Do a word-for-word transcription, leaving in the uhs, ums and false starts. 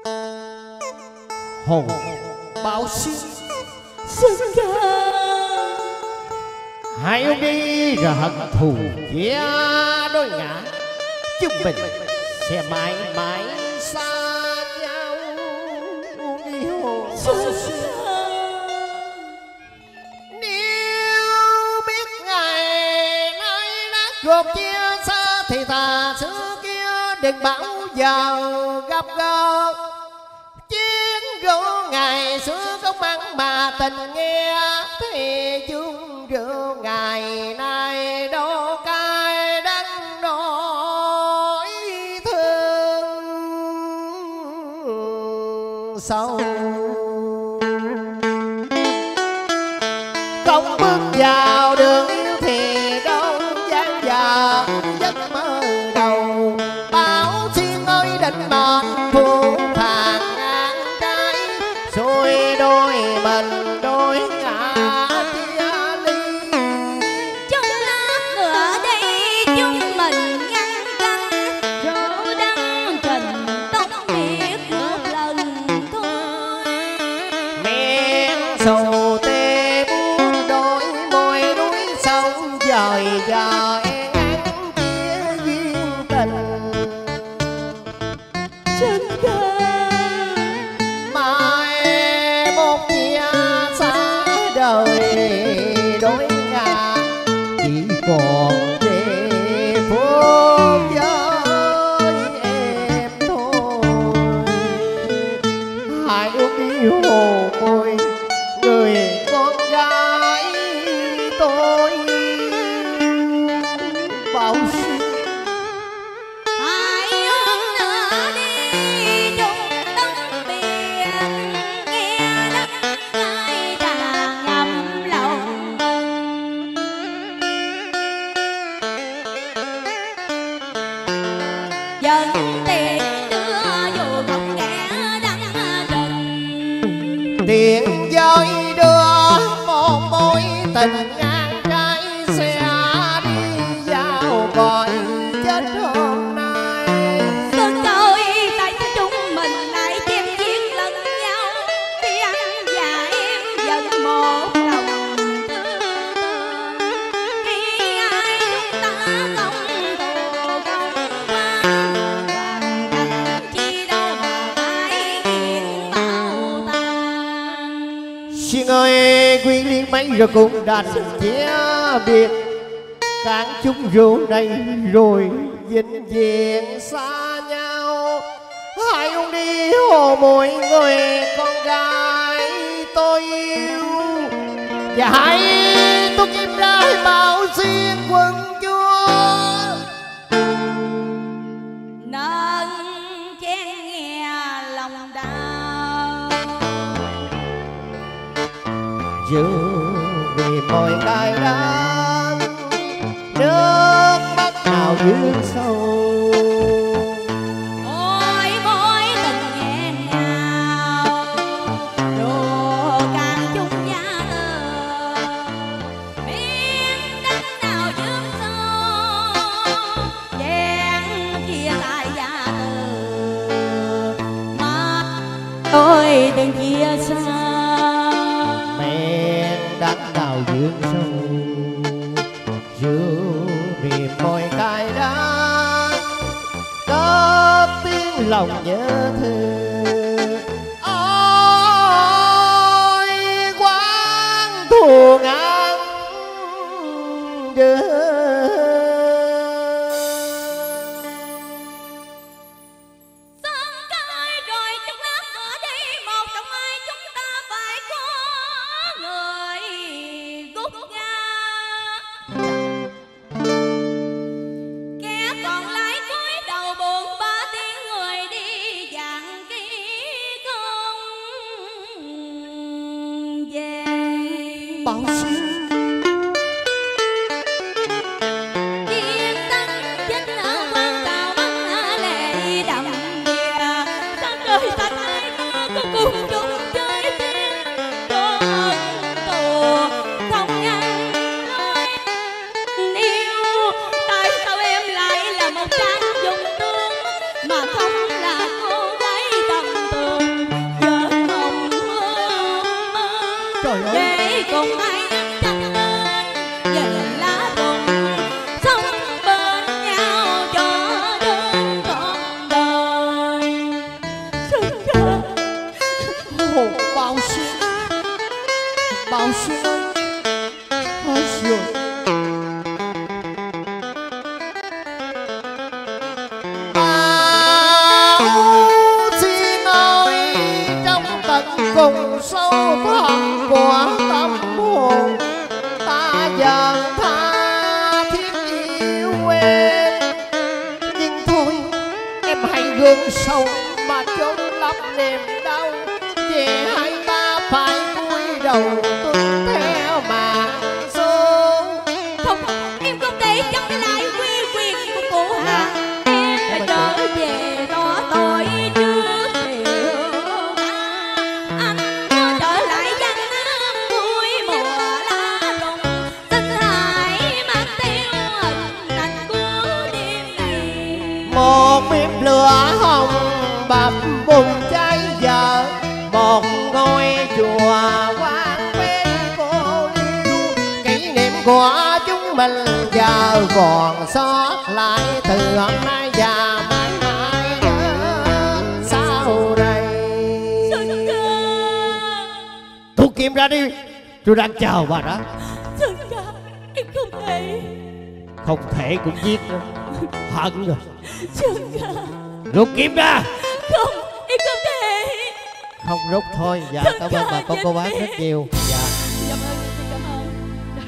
hồn báo xin Sơn ca. hai ông đi ra hận thù chia đôi ngã, chúng mình sẽ mãi mãi xa nhau. Đi hồn báo xin nếu biết ngày nay đã cuộc chia xa thì thà xưa kia đừng bao giờ gặp gỡ. Chiến rượu ngày xưa không ăn mà tình nghe, thì chung rượu ngày nay đâu cay đắng nỗi thương sâu. Không bước vào đường yêu thì đâu dáng dở giấc mơ đầu. Bảo xin ơi định mệnh phụ phàng ngang trái, xuôi đôi mình đôi ngã chia ly. Trong lát nữa đây chúng mình ngăn canh, rượu đắng trình tóc biết một lần thôi. Miệng sầu tê buông đôi môi núi sông dời dời ngăn chia duyên tình. Sơn ca. Mai một chia xa đời đôi ngả, chỉ còn về phố với em thôi. Hai ước đi hồ môi người con gái tôi bao xin. Hai ước nữa đi chung tấm biển, nghe đất ai đàn ngầm lòng. Dân tiền đưa dù không kẻ đắng rừng. Tiền giới đưa một mối tình ngang trái, xe đi vào cõi chết hôm nay. Sơn ca ơi, tại sao chúng mình lại chém giết lẫn nhau, thì anh và em vẫn một lòng thương. Khi ai chúng ta không thù không oán, hoàn cảnh chi đâu mà phải khiến bao tàn. Xin ơi quyến liên mấy rồi cũng đành chia biệt, cạn chung rượu này rồi vĩnh viễn xa nhau. Hai ông đi hồ mỗi người con gái tôi yêu, và hãy tôi kim rai bảo xuyên quân chúa. Nên chen nghe lòng đau, Dù vì mọi cái đắng, nước mắt nào dương sâu. ôi mối tình nghẹn ngào, đồ càng chung giá lờ. Miếng đất nào dương sâu, chén chia tay giá từ. Mà tôi đừng chia xa, Men đắng nào dương sâu. Dù vì mọi cái đắng, có tiếng lòng nhớ thương. Ôi quán thù ngàn đưa. Sơn ca ơi, rồi chút lát nữa đi, một trong hai chúng ta phải có người gút ga. Kẻ còn lại cúi đầu buồn ba tiếng người đi dàn ký con về. Bảo xin Chiếc tánh chết ở quan tàu bắn lệ đầm đìa. Sao trời xanh ai mơ có cùng chung chơi tiếng con tù không ngăn lối yêu. Tại sao em lại là một trang dùng tương mà không là cô gái tầm tuổi? gương sâu mà chốn lấp niềm đau, về hai ta phải cúi đầu tuân theo mà số. Không, em không thể chống lại quy quyền của cụ Hạ. Em phải trở về tỏ tội trước điều anh có trở lại dân nam vui mùa lá rụng. Xin hãy mang theo hình ảnh của đêm này. Một bếp lửa hồng bập bùng cháy giờ, một ngôi chùa quan bên cô liêu, kỷ niệm của chúng mình giờ còn sót lại từ hôm nay và mãi mãi đến sau đây. Sơn ca, Thu Kim ra đi, tôi đang chờ bà đó. Sơn ca, em không thể. Không thể cũng giết nữa, hận rồi. Sơn ca, Rút kiếm ra. không, em không thể. Không rút thôi, dạ cảm ơn bà con cô bác rất nhiều.